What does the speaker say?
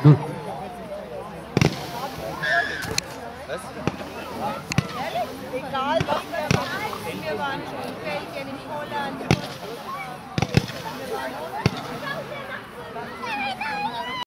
0. Egal was wir machen, wir waren schon in Belgien, in Holland.